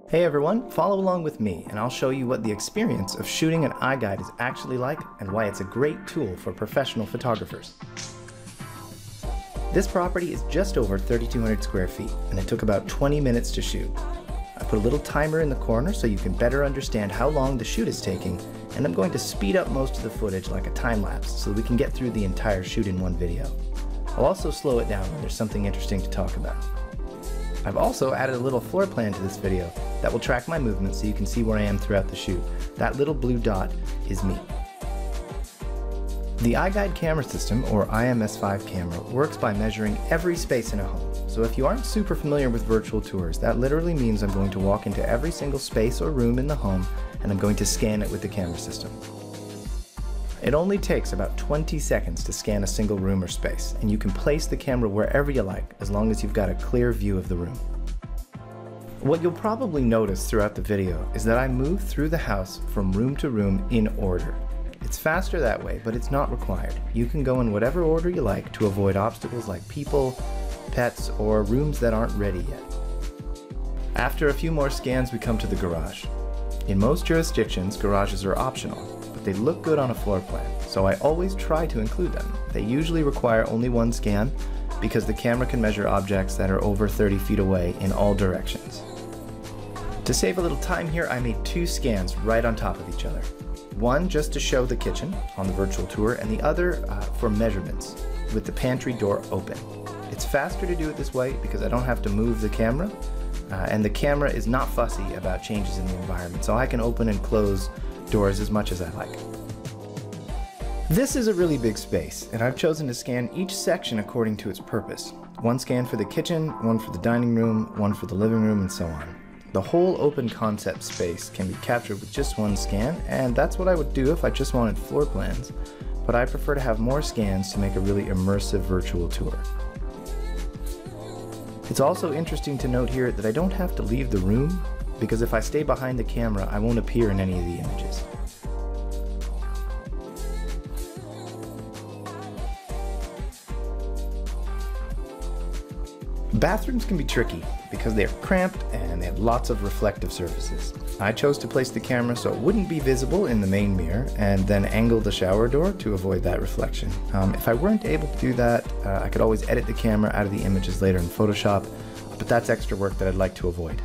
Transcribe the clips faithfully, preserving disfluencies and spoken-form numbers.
Hey everyone, follow along with me and I'll show you what the experience of shooting an iGUIDE is actually like and why it's a great tool for professional photographers. This property is just over thirty-two hundred square feet and it took about twenty minutes to shoot. I put a little timer in the corner so you can better understand how long the shoot is taking, and I'm going to speed up most of the footage like a time lapse so we can get through the entire shoot in one video. I'll also slow it down when there's something interesting to talk about. I've also added a little floor plan to this video that will track my movements so you can see where I am throughout the shoot. That little blue dot is me. The iGUIDE camera system, or I M S five camera, works by measuring every space in a home. So if you aren't super familiar with virtual tours, that literally means I'm going to walk into every single space or room in the home and I'm going to scan it with the camera system. It only takes about twenty seconds to scan a single room or space, and you can place the camera wherever you like as long as you've got a clear view of the room. What you'll probably notice throughout the video is that I move through the house from room to room in order. It's faster that way, but it's not required. You can go in whatever order you like to avoid obstacles like people, pets, or rooms that aren't ready yet. After a few more scans, we come to the garage. In most jurisdictions, garages are optional, but they look good on a floor plan, so I always try to include them. They usually require only one scan because the camera can measure objects that are over thirty feet away in all directions. To save a little time here, I made two scans right on top of each other. One just to show the kitchen on the virtual tour, and the other uh, for measurements with the pantry door open. It's faster to do it this way because I don't have to move the camera, uh, and the camera is not fussy about changes in the environment, so I can open and close doors as much as I like. This is a really big space, and I've chosen to scan each section according to its purpose. One scan for the kitchen, one for the dining room, one for the living room, and so on. The whole open concept space can be captured with just one scan, and that's what I would do if I just wanted floor plans, but I prefer to have more scans to make a really immersive virtual tour. It's also interesting to note here that I don't have to leave the room, because if I stay behind the camera, I won't appear in any of the images. Bathrooms can be tricky because they are cramped and they have lots of reflective surfaces. I chose to place the camera so it wouldn't be visible in the main mirror and then angle the shower door to avoid that reflection. Um, if I weren't able to do that, uh, I could always edit the camera out of the images later in Photoshop, but that's extra work that I'd like to avoid.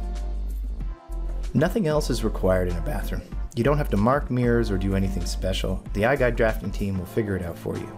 Nothing else is required in a bathroom. You don't have to mark mirrors or do anything special. The iGUIDE drafting team will figure it out for you.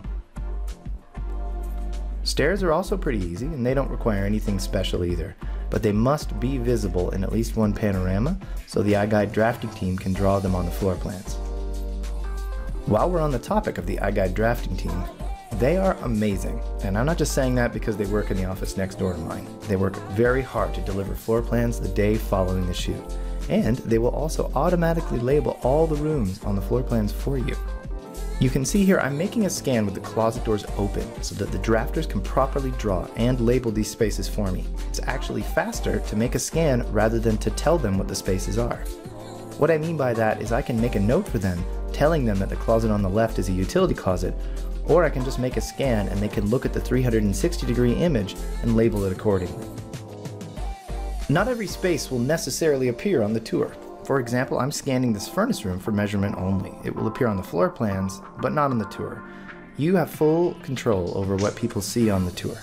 Stairs are also pretty easy and they don't require anything special either, but they must be visible in at least one panorama so the iGUIDE drafting team can draw them on the floor plans. While we're on the topic of the iGUIDE drafting team, they are amazing, and I'm not just saying that because they work in the office next door to mine. They work very hard to deliver floor plans the day following the shoot, and they will also automatically label all the rooms on the floor plans for you. You can see here I'm making a scan with the closet doors open so that the drafters can properly draw and label these spaces for me. It's actually faster to make a scan rather than to tell them what the spaces are. What I mean by that is I can make a note for them telling them that the closet on the left is a utility closet, or I can just make a scan and they can look at the three hundred sixty degree image and label it accordingly. Not every space will necessarily appear on the tour. For example, I'm scanning this furnace room for measurement only. It will appear on the floor plans, but not on the tour. You have full control over what people see on the tour.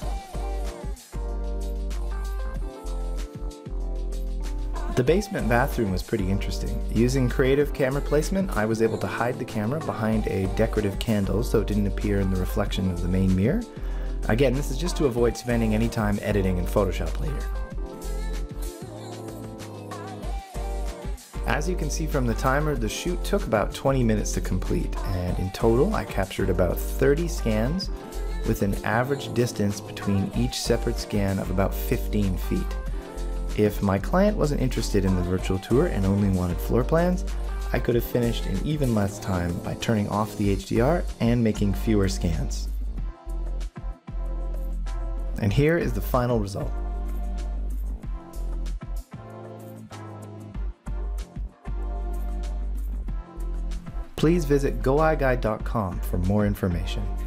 The basement bathroom was pretty interesting. Using creative camera placement, I was able to hide the camera behind a decorative candle so it didn't appear in the reflection of the main mirror. Again, this is just to avoid spending any time editing in Photoshop later. As you can see from the timer, the shoot took about twenty minutes to complete, and in total I captured about thirty scans with an average distance between each separate scan of about fifteen feet. If my client wasn't interested in the virtual tour and only wanted floor plans, I could have finished in even less time by turning off the H D R and making fewer scans. And here is the final result. Please visit go i guide dot com for more information.